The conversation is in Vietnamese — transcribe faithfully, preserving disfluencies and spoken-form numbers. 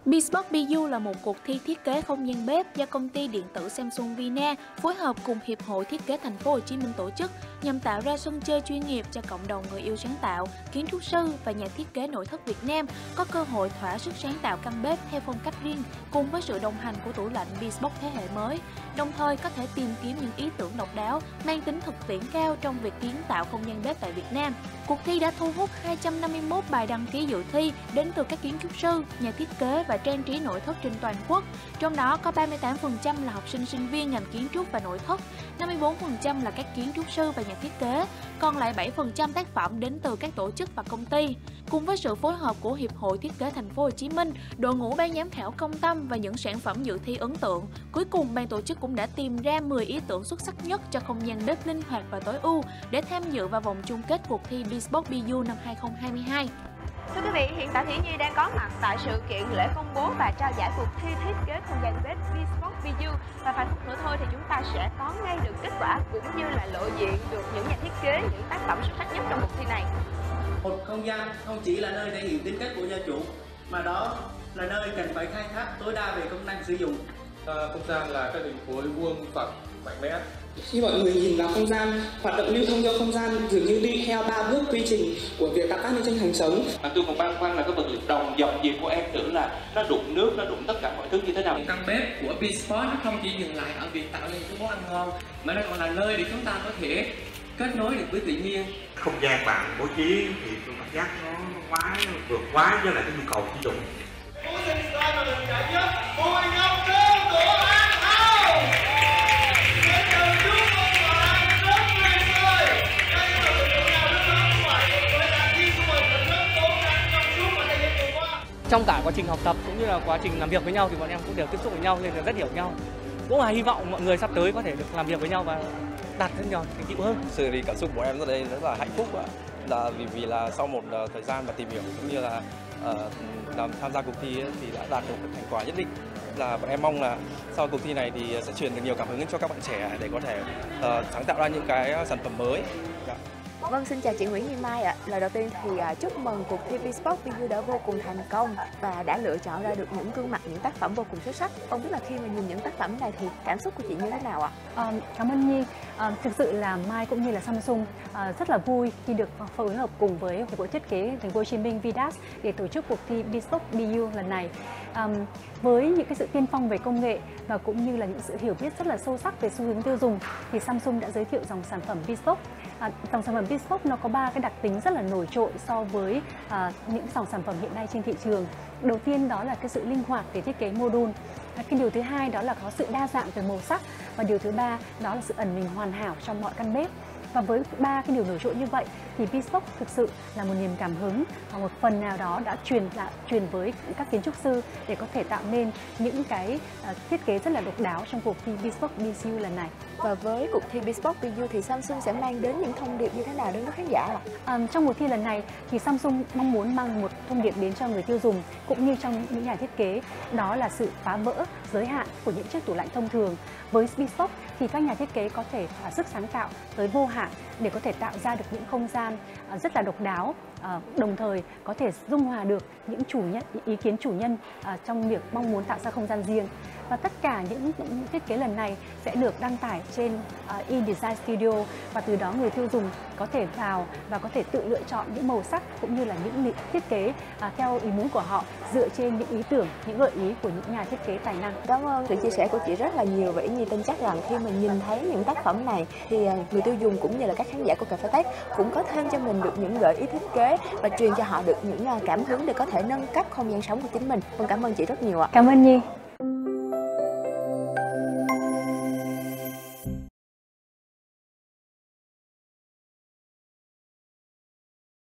Bespoke bê u là một cuộc thi thiết kế không gian bếp do công ty điện tử Samsung Vina phối hợp cùng Hiệp hội Thiết kế Thành phố Hồ Chí Minh tổ chức nhằm tạo ra sân chơi chuyên nghiệp cho cộng đồng người yêu sáng tạo, kiến trúc sư và nhà thiết kế nội thất Việt Nam có cơ hội thỏa sức sáng tạo căn bếp theo phong cách riêng cùng với sự đồng hành của tủ lạnh Bespoke thế hệ mới, đồng thời có thể tìm kiếm những ý tưởng độc đáo mang tính thực tiễn cao trong việc kiến tạo không gian bếp tại Việt Nam. Cuộc thi đã thu hút hai trăm năm mươi mốt bài đăng ký dự thi đến từ các kiến trúc sư, nhà thiết kế và trang trí nội thất trên toàn quốc. Trong đó có ba mươi tám phần trăm là học sinh sinh viên ngành kiến trúc và nội thất, năm mươi bốn phần trăm là các kiến trúc sư và nhà thiết kế, còn lại bảy phần trăm tác phẩm đến từ các tổ chức và công ty. Cùng với sự phối hợp của Hiệp hội Thiết kế Thành phố Hồ Chí Minh, đội ngũ ban giám khảo công tâm và những sản phẩm dự thi ấn tượng, cuối cùng ban tổ chức cũng đã tìm ra mười ý tưởng xuất sắc nhất cho không gian bếp linh hoạt và tối ưu để tham dự vào vòng chung kết cuộc thi Bespoke bê u năm hai không hai hai. Thưa quý vị, hiện tại Thủy Nhi đang có mặt tại sự kiện lễ công bố và trao giải cuộc thi thiết kế không gian bếp Bespoke bê u, và vài phút nữa thôi thì chúng ta sẽ có ngay được kết quả cũng như là lộ diện được những nhà thiết kế, những tác phẩm xuất sắc nhất trong cuộc thi này. Một không gian không chỉ là nơi thể hiện tính cách của gia chủ, mà đó là nơi cần phải khai thác tối đa về công năng sử dụng. À, không gian là các hình khối vuông phẳng mạnh mẽ. Khi mọi người nhìn vào không gian, hoạt động lưu thông trong không gian dường như đi theo ba bước quy trình của việc tạo tác nên tranh hàng sống. À, tôi còn băn khoăn là cái vật liệu đồng dòng gì của em tưởng là nó đụng nước, nó đụng tất cả mọi thứ như thế nào. Căn bếp của Bespoke nó không chỉ dừng lại ở việc tạo nên cái món ăn ngon, mà nó còn là nơi để chúng ta có thể kết nối được với tự nhiên. Không gian bạn bố trí thì tôi cảm giác nó quá vượt quá với lại cái nhu cầu sử dụng. Trong cả quá trình học tập cũng như là quá trình làm việc với nhau thì bọn em cũng đều tiếp xúc với nhau nên là rất hiểu nhau. Cũng là hy vọng mọi người sắp tới có thể được làm việc với nhau và đạt hơn nhau thành tựu hơn. Sự thì cảm xúc của em ở đây rất là hạnh phúc ạ. Là vì vì là sau một uh, thời gian mà tìm hiểu cũng như là uh, làm tham gia cuộc thi ấy, thì đã đạt được thành quả nhất định. Là bọn em mong là sau cuộc thi này thì sẽ truyền được nhiều cảm hứng cho các bạn trẻ để có thể uh, sáng tạo ra những cái sản phẩm mới. Dạ. Vâng, xin chào chị Nguyễn Như Mai ạ. Lời đầu tiên thì uh, chúc mừng cuộc thi Bespoke bê u đã vô cùng thành công và đã lựa chọn ra được những gương mặt, những tác phẩm vô cùng xuất sắc. Không biết là khi mà nhìn những tác phẩm này thì cảm xúc của chị như thế nào ạ? À, cảm ơn Nhi. À, thực sự là Mai cũng như là Samsung à, rất là vui khi được phối hợp cùng với Hiệp hội Thiết kế Thành phố Hồ Chí Minh Vidas để tổ chức cuộc thi Bespoke bê u lần này. À, với những cái sự tiên phong về công nghệ và cũng như là những sự hiểu biết rất là sâu sắc về xu hướng tiêu dùng thì Samsung đã giới thiệu dòng sản phẩm Bespoke. À, dòng sản phẩm Bespoke nó có ba cái đặc tính rất là nổi trội so với à, những dòng sản phẩm hiện nay trên thị trường. Đầu tiên đó là cái sự linh hoạt về thiết kế module. À, cái điều thứ hai đó là có sự đa dạng về màu sắc, và điều thứ ba đó là sự ẩn mình hoàn hảo trong mọi căn bếp. Và với ba cái điều nổi trội như vậy thì Bespoke thực sự là một niềm cảm hứng và một phần nào đó đã truyền lại truyền với các kiến trúc sư để có thể tạo nên những cái uh, thiết kế rất là độc đáo trong cuộc thi Bespoke bê u lần này. Và với cuộc thi Bespoke bê u thì Samsung sẽ mang đến những thông điệp như thế nào đến với khán giả ạ? À, trong cuộc thi lần này thì Samsung mong muốn mang một thông điệp đến cho người tiêu dùng cũng như trong những nhà thiết kế, đó là sự phá vỡ giới hạn của những chiếc tủ lạnh thông thường. Với Bespoke thì các nhà thiết kế có thể thỏa sức sáng tạo tới vô hạn để có thể tạo ra được những không gian uh, rất là độc đáo, uh, đồng thời có thể dung hòa được những chủ nhân, ý kiến chủ nhân uh, trong việc mong muốn tạo ra không gian riêng. Và tất cả những, những thiết kế lần này sẽ được đăng tải trên uh, InDesign Studio, và từ đó người tiêu dùng có thể vào và có thể tự lựa chọn những màu sắc cũng như là những thiết kế uh, theo ý muốn của họ dựa trên những ý tưởng, những gợi ý của những nhà thiết kế tài năng. Cảm ơn sự chia sẻ của chị rất là nhiều, và Yến Nhi tin chắc rằng khi mà nhìn thấy những tác phẩm này thì người tiêu dùng cũng như là các khán giả của Cà Phê Tech cũng có thêm cho mình được những gợi ý thiết kế và truyền cho họ được những cảm hứng để có thể nâng cấp không gian sống của chính mình. Vâng, cảm ơn chị rất nhiều ạ. Cảm ơn Nhi.